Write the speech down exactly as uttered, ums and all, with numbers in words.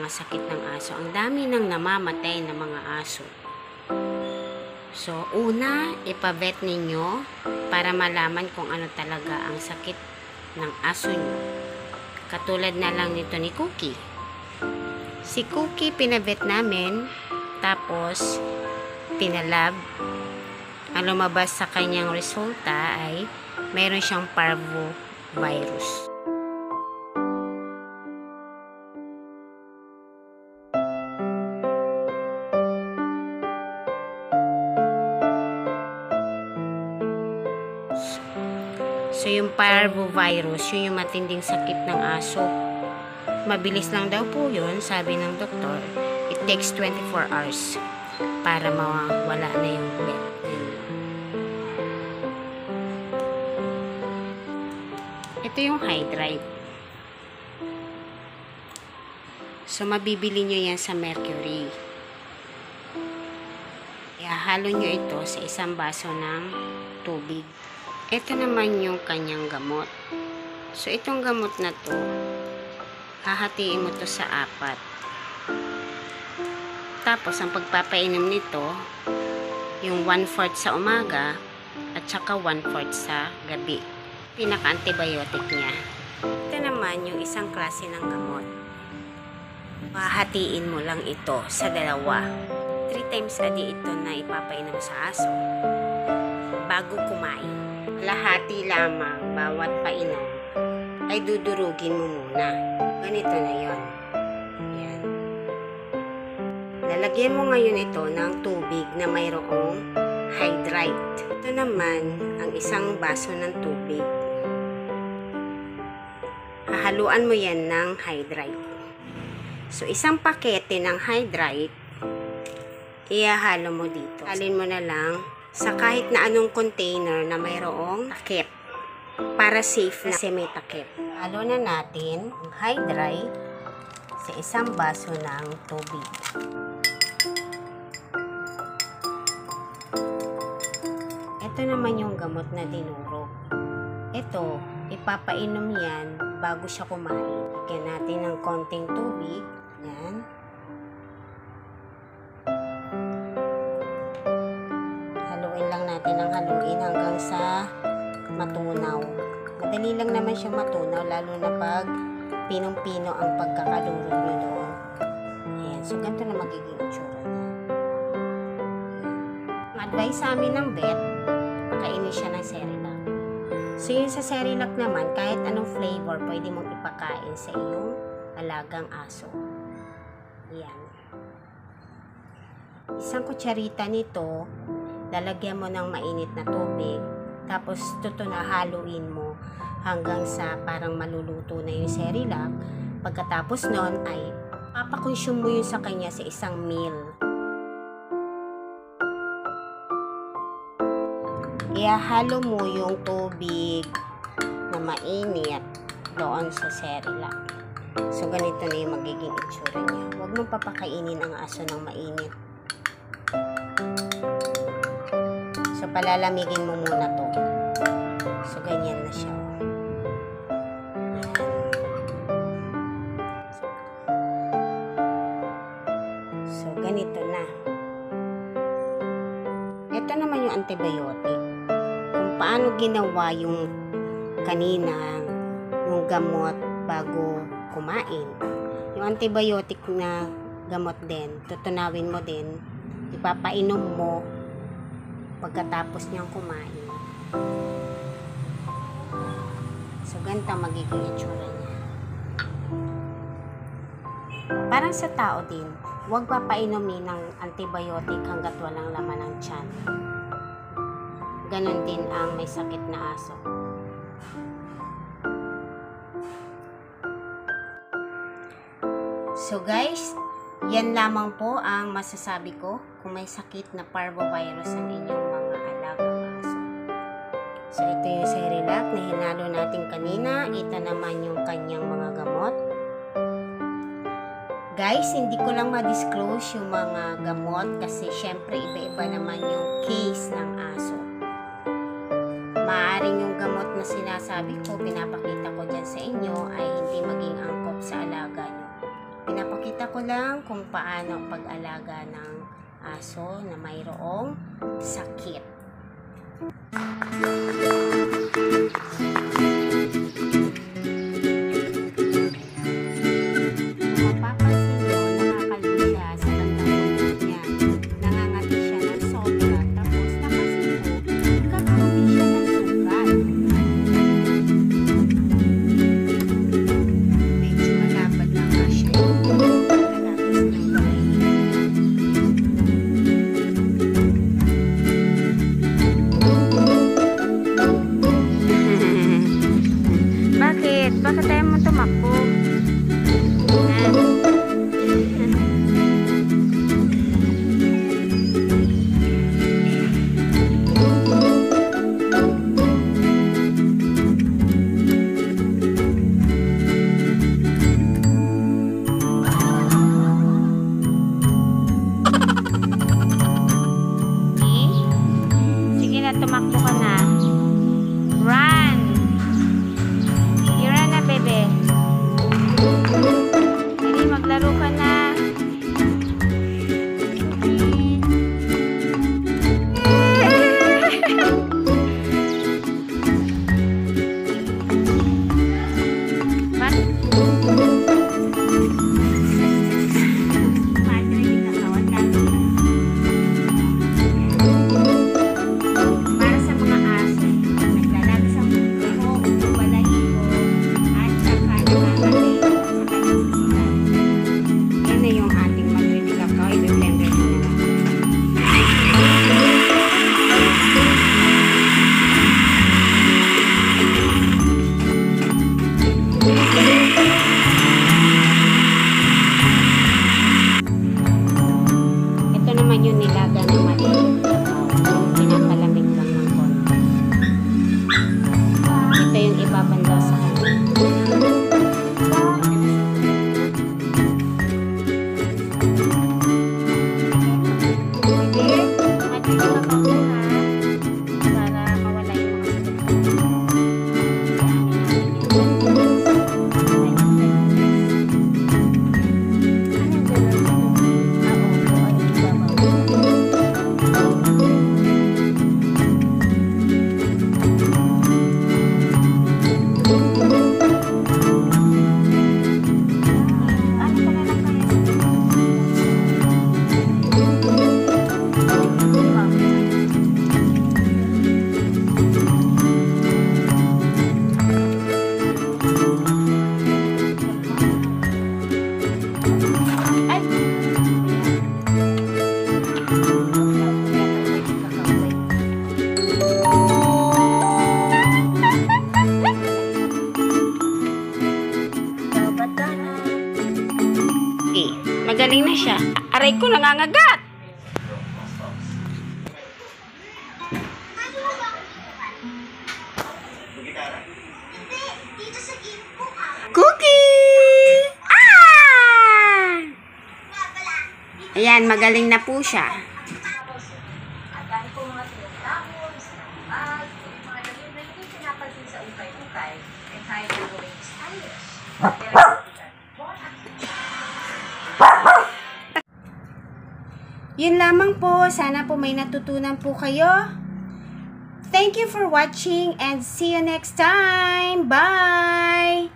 mga sakit ng aso. Ang dami nang namamatay na mga aso. So, una, ipavet ninyo para malaman kung ano talaga ang sakit ng aso nyo. Katulad na lang nito ni Cookie. Si Cookie, pinavet namin, tapos pinalab. Ang lumabas sa kanyang resulta ay mayroon siyang parvovirus. So, yung parvovirus, yun yung matinding sakit ng aso. Mabilis lang daw po yun, sabi ng doktor. It takes twenty-four hours para mawala na yung bet. Ito yung Hydride. So, mabibili nyo yan sa Mercury. Ihahalo nyo ito sa isang baso ng tubig. Ito naman yung kanyang gamot. So, itong gamot na to, hahatiin mo to sa apat. Tapos, ang pagpapainom nito, yung one-fourth sa umaga, at saka one-fourth sa gabi. Pinaka-antibiotic niya. Ito naman yung isang klase ng gamot. Hahatiin mo lang ito sa dalawa. Three times a day ito na ipapainom sa aso bago kumain. Lahati lamang bawat painom ay dudurugin mo muna. Ganito na yon. Yan. Lalagyan mo ngayon ito ng tubig na mayroong Hydride. Ito naman ang isang baso ng tubig. Hahaluan mo yan ng Hydride. So, isang pakete ng Hydride, ihahalo mo dito. Halin mo na lang sa kahit na anong container na mayroong takip para safe na kasi may takip. Halo na natin ang Hydride sa isang baso ng tubig. Ito naman yung gamot na dinurog. Ito, ipapainom yan bago siya kumain. Lagyan natin ng konting tubig. Yan. Haluin lang natin ang haluin hanggang sa matunaw. Madali lang naman siya matunaw, lalo na pag pinong-pino ang pagkakalurog nyo doon. Ayan. So, ganito na magiging itsura niya. Ang advice sa amin ng vet, pakainin siya ng Cerelac. So, yun sa Cerelac naman, kahit anong flavor, pwede mong ipakain sa iyong alagang aso. Ayan. Isang kutsarita nito, lalagyan mo ng mainit na tubig, tapos tutunahaluin mo hanggang sa parang maluluto na yung Cerelac. Pagkatapos nun ay papakonsume mo yun sa kanya sa isang meal. Ihahalo mo yung tubig na mainit doon sa Cerelac. So, ganito na yung magiging itsura niya. Huwag mong papakainin ang aso ng mainit. So, palalamigin mo muna to. So, ganyan na siya. So, ganito na. Ito naman yung antibiotic. Kung paano ginawa yung kanina, yung gamot bago kumain. Yung antibiotic na gamot din, tutunawin mo din, ipapainom mo pagkatapos niyang kumain. So, ganito magiging itsura niya. Parang sa tao din, huwag papainumin ng antibiotic hanggat walang laman ng tiyan. Ganon din ang may sakit na aso. So guys, yan lamang po ang masasabi ko kung may sakit na parvovirus ang inyong mga alagang aso. So ito yung Cerelac na hinalo natin kanina. Ito naman yung kanyang mga gamot. Guys, hindi ko lang ma-disclose yung mga gamot kasi syempre iba-iba naman yung case ng aso. Maaaring yung gamot na sinasabi ko, pinapakita ko dyan sa inyo ay hindi maging angkop sa alaga nyo. Pinapakita Pinapakita ko lang kung paano pag-alaga ng aso na mayroong sakit. Kung mapapansin nyo, nakakalbo siya sa bandang ulit niya. Nangangati siya ng sobra, tapos napansin ko, nagkakaroon din siya ng sugat. Medyo malapad na nga siya. Pagkatapos ng balay. Bakit? Bakit tayo mo tumakbo? Sige na, tumakbo ka na. Run! You run na, bebe. Dali, maglaro ka na. Para sa mga aso, naglalagay sa buhok, balahibo, at saka nangangatay sa kanyang sisilan. Yan na yung ating madre de cacao. I-blender mo na lang. Ito naman yung nilaga ng madre de cacao. Pinapalamig lang ng konti. Ito yung ibabanda sa kanya. Pwede, madre de cacao ha, para mawala yung mga sakit. Okay, magaling na siya. Aray ko, nangangagat! Cookie! Ah! Ayan, magaling na po siya. At dahil po mga tinatapon, sa bag, mga ganyan na hindi pinapansin sa ukay-ukay, ay kaya na gawing stylish. Yun lamang po. Sana po may natutunan po kayo. Thank you for watching and see you next time. Bye!